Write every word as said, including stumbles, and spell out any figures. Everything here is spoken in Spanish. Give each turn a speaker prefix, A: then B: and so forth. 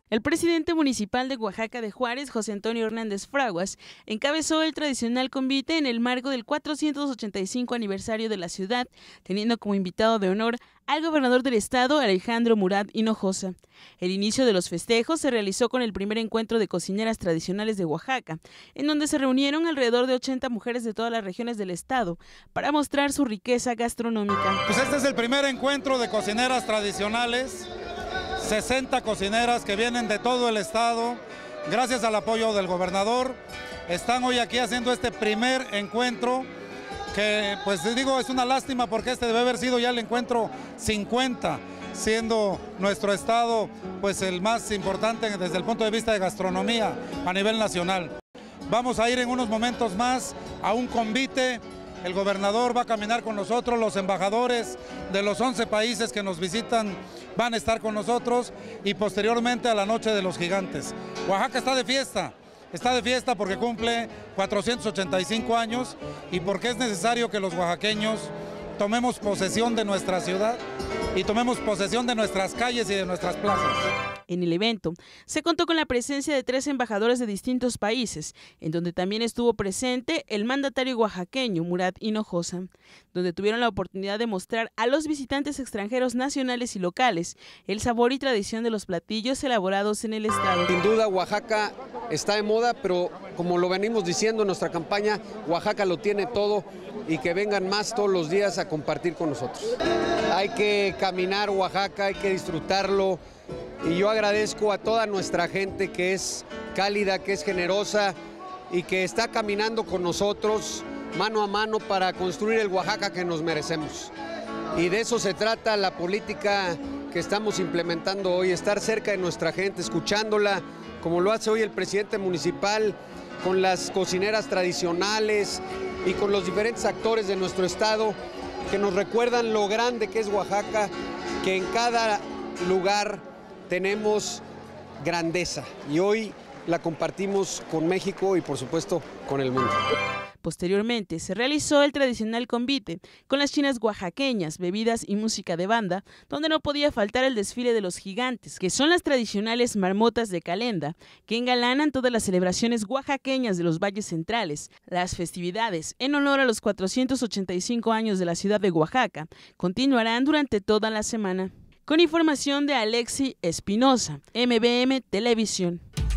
A: El presidente municipal de Oaxaca de Juárez, José Antonio Hernández Fraguas, encabezó el tradicional convite en el marco del cuatrocientos ochenta y cinco aniversario de la ciudad, teniendo como invitado de honor al gobernador del estado, Alejandro Murat Hinojosa. El inicio de los festejos se realizó con el primer encuentro de cocineras tradicionales de Oaxaca, en donde se reunieron alrededor de ochenta mujeres de todas las regiones del estado para mostrar su riqueza gastronómica.
B: Pues este es el primer encuentro de cocineras tradicionales, sesenta cocineras que vienen de todo el estado, gracias al apoyo del gobernador. Están hoy aquí haciendo este primer encuentro, que pues digo, es una lástima porque este debe haber sido ya el encuentro cincuenta, siendo nuestro estado pues el más importante desde el punto de vista de gastronomía a nivel nacional. Vamos a ir en unos momentos más a un convite. El gobernador va a caminar con nosotros, los embajadores de los once países que nos visitan van a estar con nosotros y posteriormente a la Noche de los Gigantes. Oaxaca está de fiesta, está de fiesta porque cumple cuatrocientos ochenta y cinco años y porque es necesario que los oaxaqueños tomemos posesión de nuestra ciudad y tomemos posesión de nuestras calles y de nuestras plazas.
A: En el evento se contó con la presencia de tres embajadores de distintos países, en donde también estuvo presente el mandatario oaxaqueño Murat Hinojosa, donde tuvieron la oportunidad de mostrar a los visitantes extranjeros nacionales y locales el sabor y tradición de los platillos elaborados en el estado.
C: Sin duda Oaxaca está de moda, pero como lo venimos diciendo en nuestra campaña, Oaxaca lo tiene todo y que vengan más todos los días a compartir con nosotros. Hay que caminar Oaxaca, hay que disfrutarlo. Y yo agradezco a toda nuestra gente que es cálida, que es generosa y que está caminando con nosotros mano a mano para construir el Oaxaca que nos merecemos. Y de eso se trata la política que estamos implementando hoy, estar cerca de nuestra gente, escuchándola, como lo hace hoy el presidente municipal, con las cocineras tradicionales y con los diferentes actores de nuestro estado que nos recuerdan lo grande que es Oaxaca, que en cada lugar tenemos grandeza y hoy la compartimos con México y por supuesto con el mundo.
A: Posteriormente se realizó el tradicional convite con las chinas oaxaqueñas, bebidas y música de banda, donde no podía faltar el desfile de los gigantes, que son las tradicionales marmotas de Calenda, que engalanan todas las celebraciones oaxaqueñas de los valles centrales. Las festividades en honor a los cuatrocientos ochenta y cinco años de la ciudad de Oaxaca continuarán durante toda la semana. Con información de Alexi Espinosa, M B M Televisión.